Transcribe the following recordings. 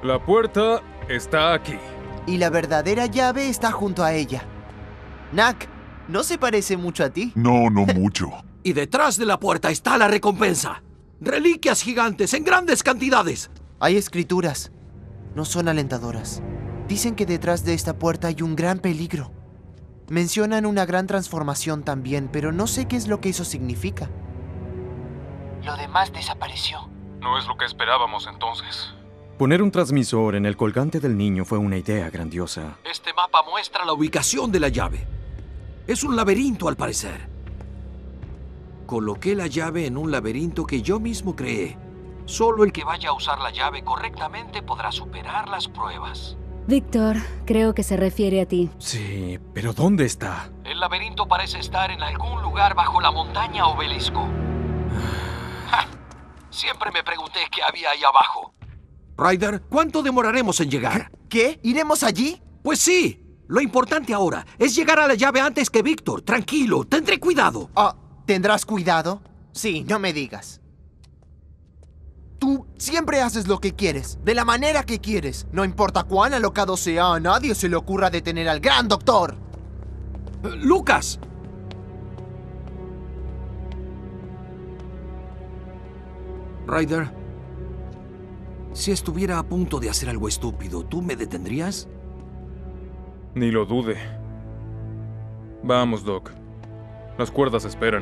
La puerta está aquí. Y la verdadera llave está junto a ella. Knack, ¿no se parece mucho a ti? No, no mucho. Y detrás de la puerta está la recompensa. Reliquias gigantes en grandes cantidades. Hay escrituras. No son alentadoras. Dicen que detrás de esta puerta hay un gran peligro. Mencionan una gran transformación también, pero no sé qué es lo que eso significa. Lo demás desapareció. No es lo que esperábamos entonces. Poner un transmisor en el colgante del niño fue una idea grandiosa. Este mapa muestra la ubicación de la llave. Es un laberinto al parecer. Coloqué la llave en un laberinto que yo mismo creé. Solo el que vaya a usar la llave correctamente podrá superar las pruebas. Víctor, creo que se refiere a ti. Sí, pero ¿dónde está? El laberinto parece estar en algún lugar bajo la montaña Obelisco. ¡Ja! Siempre me pregunté qué había ahí abajo. Ryder, ¿cuánto demoraremos en llegar? ¿Qué? ¿Iremos allí? Pues sí. Lo importante ahora es llegar a la llave antes que Víctor. Tranquilo, tendré cuidado. ¿Tendrás cuidado? Sí, no me digas. Tú siempre haces lo que quieres, de la manera que quieres. No importa cuán alocado sea, a nadie se le ocurra detener al gran doctor. ¡Lucas! Ryder, si estuviera a punto de hacer algo estúpido, ¿tú me detendrías? Ni lo dude. Vamos, Doc. Las cuerdas esperan.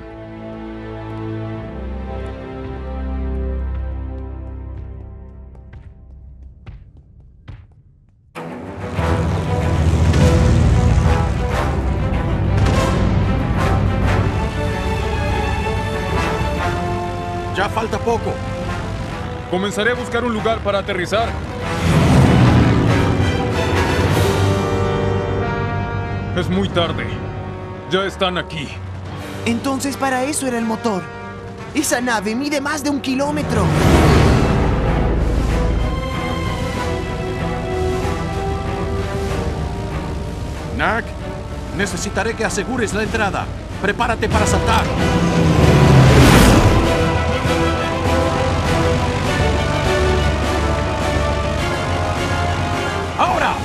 Ya falta poco. Comenzaré a buscar un lugar para aterrizar. Es muy tarde. Ya están aquí. Entonces para eso era el motor. Esa nave mide más de 1 kilómetro. Knack, necesitaré que asegures la entrada. Prepárate para saltar. ¡Ahora!